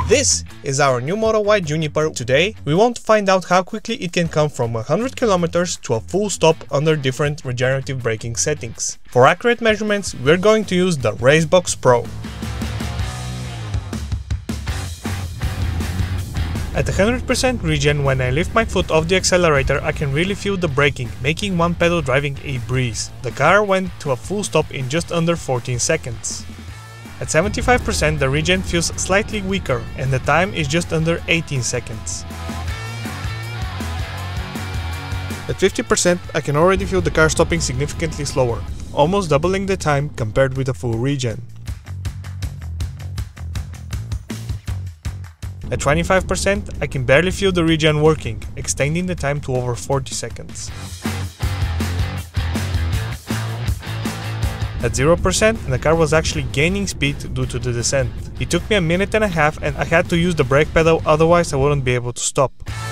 This is our new Model Y Juniper. Today, we want to find out how quickly it can come from 100 km to a full stop under different regenerative braking settings. For accurate measurements, we're going to use the Racebox Pro. At 100% regen, when I lift my foot off the accelerator, I can really feel the braking, making one pedal driving a breeze. The car went to a full stop in just under 14 seconds. At 75%, the regen feels slightly weaker and the time is just under 18 seconds. At 50%, I can already feel the car stopping significantly slower, almost doubling the time compared with a full regen. At 25%, I can barely feel the regen working, extending the time to over 40 seconds. At 0%, the car was actually gaining speed due to the descent. It took me a minute and a half and I had to use the brake pedal, otherwise I wouldn't be able to stop.